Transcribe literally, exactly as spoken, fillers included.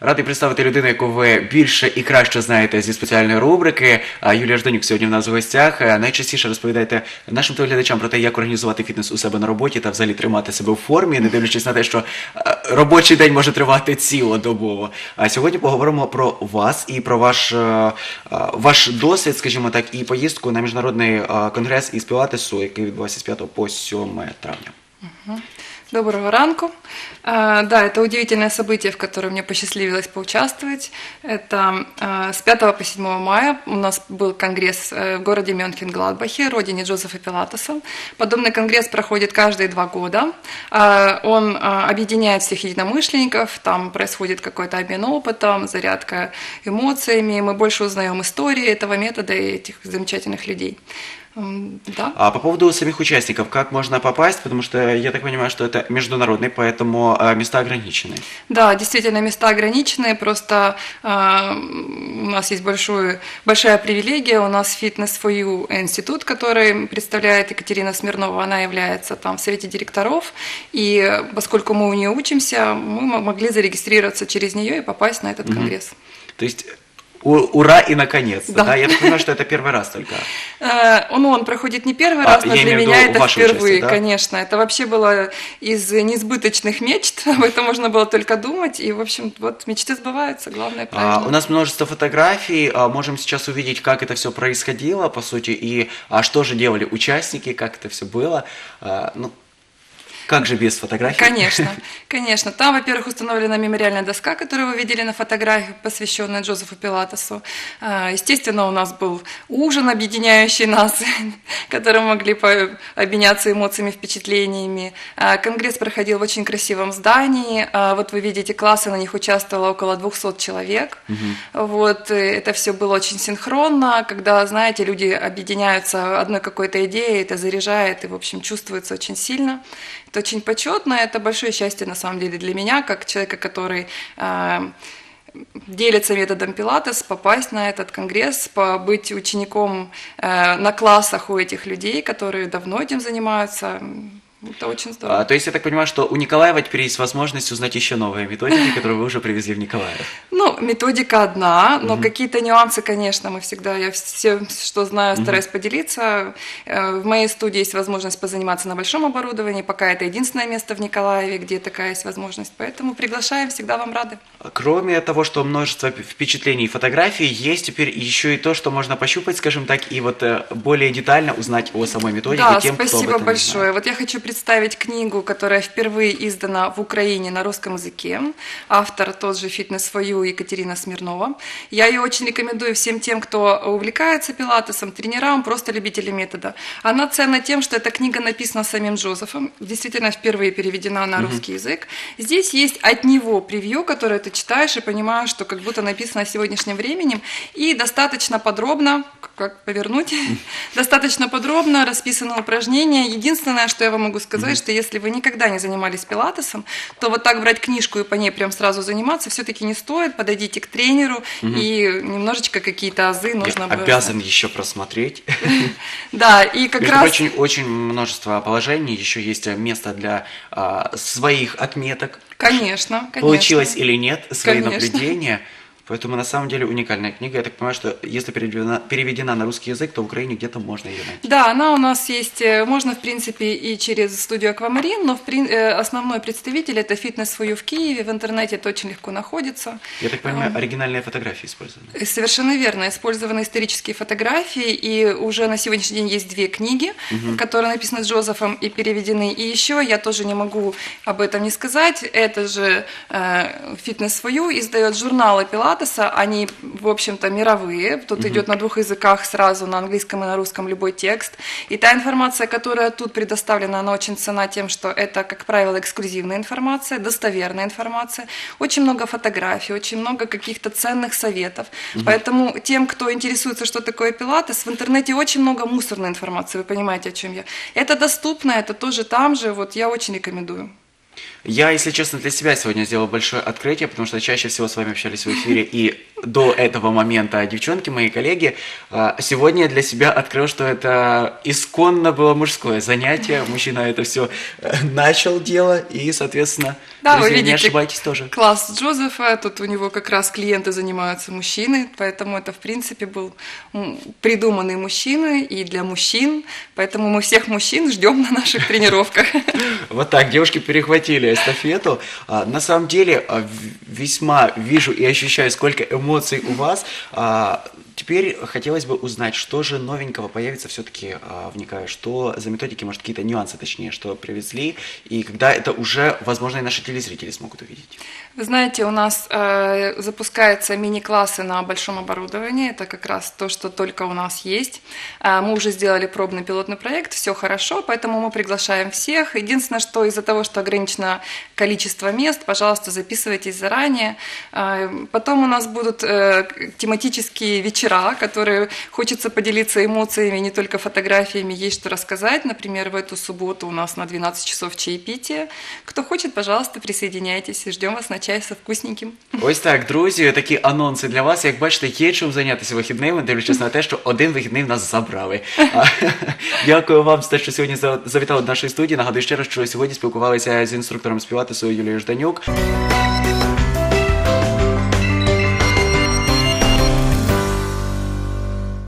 Радий представити людину, яку ви більше і краще знаєте зі спеціальної рубрики. Юлія Жданюк сьогодні в нас в гостях. Найчастіше розповідаєте нашим телеглядачам про те, як організувати фітнес у себе на роботі та взагалі тримати себе в формі, не дивлячись на те, що робочий день може тривати цілодобово. А сьогодні поговоримо про вас і про ваш, ваш досвід, скажімо так, і поїздку на міжнародний конгрес із пілатесу, який відбувався з п'ятого по сьоме травня. Доброго ранку. Да, это удивительное событие, в котором мне посчастливилось поучаствовать. Это с пятого по седьмое мая у нас был конгресс в городе Мёнхенгладбахе, родине Джозефа Пилатеса. Подобный конгресс проходит каждые два года. Он объединяет всех единомышленников, там происходит какой-то обмен опытом, зарядка эмоциями. Мы больше узнаем истории этого метода и этих замечательных людей. Да. А по поводу самих участников, как можно попасть? Потому что я так понимаю, что это международный, поэтому места ограничены. Да, действительно, места ограничены. Просто э, у нас есть большой, большая привилегия. У нас фитнес-фою институт, который представляет Екатерина Смирнова. Она является там в совете директоров. И поскольку мы у нее учимся, мы могли зарегистрироваться через нее и попасть на этот угу. конгресс. То есть... Ура и наконец-то, да. да? Я так понимаю, что это первый раз только. Он, он проходит не первый раз, а, но для меня это впервые, участие, да? Конечно. Это вообще было из несбыточных мечт, об этом можно было только думать, и, в общем, вот мечты сбываются, главное правильно. А, у нас множество фотографий, а, можем сейчас увидеть, как это все происходило, по сути, и а что же делали участники, как это все было. А, ну, Как же без фотографий? Конечно, конечно. Там, во-первых, установлена мемориальная доска, которую вы видели на фотографиях, посвященная Джозефу Пилатесу. Естественно, у нас был ужин, объединяющий нас, который мы могли обменяться эмоциями, впечатлениями. Конгресс проходил в очень красивом здании. Вот вы видите, классы, на них участвовало около двухсот человек. Угу. Вот, это все было очень синхронно. Когда, знаете, люди объединяются одной какой-то идеей, это заряжает и, в общем, чувствуется очень сильно. Это очень почетно, это большое счастье на самом деле для меня, как человека, который э, делится методом Пилатес, попасть на этот конгресс, побыть учеником э, на классах у этих людей, которые давно этим занимаются. Это очень здорово. А, то есть я так понимаю, что у Николаева теперь есть возможность узнать еще новые методики, которые вы уже привезли в Николаев. Ну, методика одна, но угу. какие-то нюансы, конечно, мы всегда, я все, что знаю, стараюсь угу. поделиться. В моей студии есть возможность позаниматься на большом оборудовании, пока это единственное место в Николаеве, где такая есть возможность, поэтому приглашаем, всегда вам рады. Кроме того, что множество впечатлений и фотографий, есть теперь еще и то, что можно пощупать, скажем так, и вот более детально узнать о самой методике да, тем, кто об этом не знает. Да, спасибо большое. Вот я хочу представить книгу, которая впервые издана в Украине на русском языке. Автор тот же фитнес-фою Екатерина Смирнова. Я ее очень рекомендую всем тем, кто увлекается пилатесом, тренерам, просто любителям метода. Она ценна тем, что эта книга написана самим Джозефом, действительно впервые переведена на русский mm-hmm. язык. Здесь есть от него превью, которое ты читаешь и понимаешь, что как будто написано сегодняшним временем, и достаточно подробно, как повернуть, mm-hmm. достаточно подробно расписаны упражнения. Единственное, что я вам могу сказать, mm-hmm. что если вы никогда не занимались пилатесом, то вот так брать книжку и по ней прям сразу заниматься все-таки не стоит. Подойдите к тренеру, угу. и немножечко какие-то азы нужно будет. Обязан еще просмотреть. Да, и как раз... Очень, очень множество положений, еще есть место для а, своих отметок. Конечно, конечно. Получилось или нет, свои конечно. наблюдения. Поэтому на самом деле уникальная книга. Я так понимаю, что если переведена, переведена на русский язык, то в Украине где-то можно ее найти. Да, она у нас есть, можно в принципе и через студию Аквамарин, но в, основной представитель это фитнес-фою в Киеве, в интернете это очень легко находится. Я так понимаю, оригинальные фотографии использованы. Совершенно верно, использованы исторические фотографии, и уже на сегодняшний день есть две книги, угу. которые написаны Джозефом и переведены. И еще я тоже не могу об этом не сказать, это же э, фитнес-фою издает журналы Пилатес. Они, в общем-то, мировые. Тут uh-huh. идет на двух языках сразу, на английском и на русском любой текст. И та информация, которая тут предоставлена, она очень ценна тем, что это, как правило, эксклюзивная информация, достоверная информация. Очень много фотографий, очень много каких-то ценных советов. Uh-huh. Поэтому тем, кто интересуется, что такое пилатес, в интернете очень много мусорной информации, вы понимаете, о чем я. Это доступно, это тоже там же, вот я очень рекомендую. Я, если честно, для себя сегодня сделал большое открытие, потому что чаще всего с вами общались в эфире и до этого момента девчонки, мои коллеги. А, Сегодня я для себя открыл, что это исконно было мужское занятие. Мужчина это все начал дело, и, соответственно, Да, вы друзья, не видите, ошибайтесь тоже. класс Джозефа, тут у него как раз клиенты занимаются мужчины, поэтому это, в принципе, был м, придуманный мужчина и для мужчин, поэтому мы всех мужчин ждем на наших тренировках. Вот так, девушки перехватили эстафету. А, на самом деле, а, в- весьма вижу и ощущаю, сколько эмоций у вас. А, теперь хотелось бы узнать, что же новенького появится все-таки в НИКА, что за методики, может, какие-то нюансы, точнее, что привезли, и когда это уже, возможно, и наши телезрители смогут увидеть. Вы знаете, у нас э, запускаются мини-классы на большом оборудовании. Это как раз то, что только у нас есть. Э, мы уже сделали пробный пилотный проект, все хорошо, поэтому мы приглашаем всех. Единственное, что из-за того, что ограничено количество мест, пожалуйста, записывайтесь заранее. Э, потом у нас будут э, тематические вечера, которые хочется поделиться эмоциями, не только фотографиями, есть что рассказать. Например, в эту субботу у нас на двенадцать часов чаепитие. Кто хочет, пожалуйста, присоединяйтесь и ждем вас на чай со вкусненьким. Ось так, друзі, такі анонси для вас. Як бачите, є чим зайнятися вихідними, дивлячись на те, що один вихідний в нас забрали. А, Дякую вам за те, що сьогодні за- завітали до нашої студії. Нагадую ще раз, що сьогодні спілкувалися з інструктором з пілатесу Юлією Жданюк.